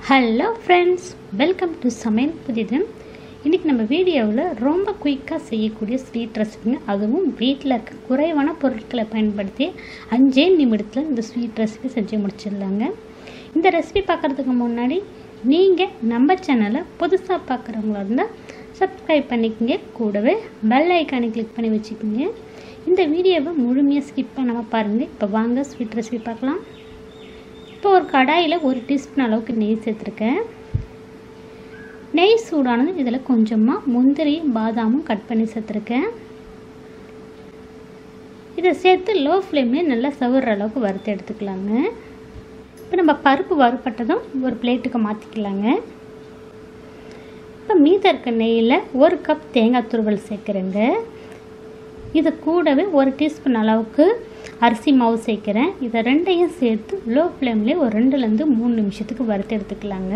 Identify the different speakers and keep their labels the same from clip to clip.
Speaker 1: Hello friends, welcome to சமையல் புதிது. இன்றைக்கி நம்ம வீடியோவில் ரொம்ப குயிக்காக செய்யக்கூடிய ஸ்வீட் ரெசிபிங்க, அதுவும் வீட்டில் இருக்க குறைவான பொருட்களை பயன்படுத்தி 5 நிமிடத்தில் இந்த ஸ்வீட் ரெசிபி செஞ்சு முடிச்சிடலாங்க. இந்த ரெசிபி பார்க்குறதுக்கு முன்னாடி நீங்கள் நம்ம சேனலை புதுசாக பார்க்குறவங்களா இருந்தால் சப்ஸ்கிரைப் பண்ணிக்கோங்க, கூடவே பெல் ஐக்கானை கிளிக் பண்ணி வச்சுக்கோங்க. இந்த வீடியோவை முழுமையாக ஸ்கிப் பண்ணாமல் பாருங்கள். இப்போ வாங்க ஸ்வீட் ரெசிபி பார்க்கலாம். இப்போ ஒரு கடாயில் 1 டீஸ்பூன் அளவுக்கு நெய் சேர்த்துருக்கேன். நெய் சூடானது இதில் கொஞ்சமாக முந்திரியும் பாதாமும் கட் பண்ணி சேர்த்துருக்கேன். இதை சேர்த்து லோ ஃப்ளேம்லேயே நல்லா சவுற அளவுக்கு வறுத்து எடுத்துக்கலாங்க. இப்போ நம்ம பருப்பு வறுப்பட்டதும் ஒரு பிளேட்டுக்கு மாற்றிக்கலாங்க. இப்போ மீதம் இருக்க நெய்யில் 1 கப் தேங்காய் துருவல் சேர்க்குறேங்க. இது கூடவே 1 டீஸ்பூன் அளவுக்கு அரிசி மாவு சேர்க்குறேன். இதை ரெண்டையும் சேர்த்து லோ ஃப்ளேம்லேயே ஒரு 2லேருந்து 3 நிமிஷத்துக்கு வறுத்து எடுத்துக்கலாங்க.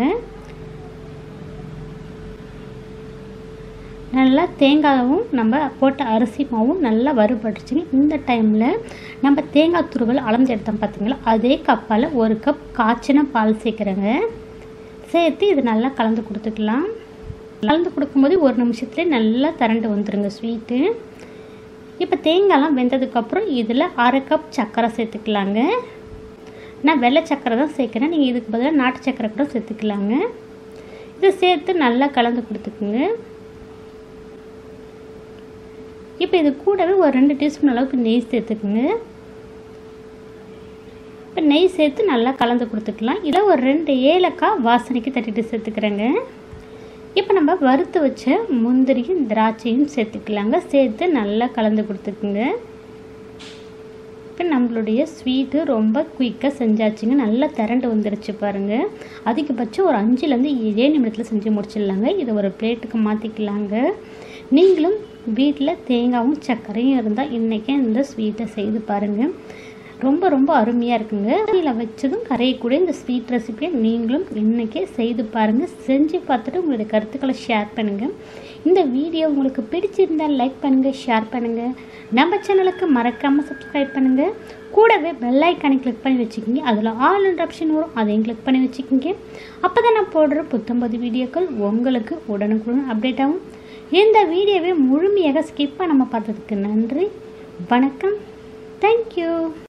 Speaker 1: நல்லா தேங்காயும் நம்ம போட்ட அரிசி மாவும் நல்லா வறுபட்டுச்சுங்க. இந்த டைமில் நம்ம தேங்காய் துருவல் அளந்து எடுத்தோம் பார்த்தீங்களா, அதே கப்பால் 1 கப் காய்ச்சின பால் சேர்க்குறேங்க. சேர்த்து இது நல்லா கலந்து கொடுத்துக்கலாம். கலந்து கொடுக்கும்போது 1 நிமிஷத்துலேயே நல்லா திரண்டு வந்துடுங்க ஸ்வீட்டு. இப்போ தேங்காய்லாம் வெந்ததுக்கப்புறம் இதில் 1/2 கப் சர்க்கரை சேர்த்துக்கலாங்க. நான் வெள்ளை சர்க்கரை தான் சேர்க்குறேன், நீங்கள் இதுக்கு பதிலாக நாட்டு சர்க்கரை கூட சேர்த்துக்கலாங்க. இதை சேர்த்து நல்லா கலந்து கொடுத்துக்குங்க. இப்போ இது கூடவே ஒரு 2 டீஸ்பூன் அளவுக்கு நெய் சேர்த்துக்குங்க. இப்போ நெய் சேர்த்து நல்லா கலந்து கொடுத்துக்கலாம். இதில் ஒரு 2 ஏலக்காய் வாசனைக்கு தட்டிட்டு சேர்த்துக்கிறேங்க. இப்போ நம்ம வறுத்து வச்ச முந்திரியும் திராட்சையும் சேர்த்துக்கலாங்க. சேர்த்து நல்லா கலந்து கொடுத்துக்குங்க. இப்போ நம்மளுடைய ஸ்வீட்டு ரொம்ப குயிக்காக செஞ்சாச்சுங்க. நல்லா திரண்டு வந்துருச்சு பாருங்கள். அதிகபட்சம் ஒரு 5லேருந்து 7 நிமிடத்தில் செஞ்சு முடிச்சிடலாங்க. இதை ஒரு பிளேட்டுக்கு மாற்றிக்கலாங்க. நீங்களும் வீட்டில் தேங்காயும் சர்க்கரையும் இருந்தால் இன்றைக்கே இந்த ஸ்வீட்டை செய்து பாருங்கள். ரொம்ப அருமையாக இருக்குங்க. இதில் வச்சதும் கரையக்கூடிய இந்த ஸ்வீட் ரெசிபியை நீங்களும் இன்றைக்கே செய்து பாருங்கள். செஞ்சு பார்த்துட்டு உங்களுடைய கருத்துக்களை ஷேர் பண்ணுங்கள். இந்த வீடியோ உங்களுக்கு பிடிச்சிருந்தால் லைக் பண்ணுங்கள், ஷேர் பண்ணுங்கள். நம்ம சேனலுக்கு மறக்காமல் சப்ஸ்கிரைப் பண்ணுங்கள். கூடவே பெல் ஐக்கானை கிளிக் பண்ணி வச்சுக்கிங்க. அதில் ஆல் என்ற ஆப்ஷன் வரும், அதையும் கிளிக் பண்ணி வச்சுக்கிங்க. அப்போ தான் நான் போடுற புத்தம்பது வீடியோக்கள் உங்களுக்கு உடனுக்குடன் அப்டேட் ஆகும். இந்த வீடியோவை முழுமையாக ஸ்கிப் பண்ணாமல் பார்த்ததுக்கு நன்றி. வணக்கம். தேங்க்யூ.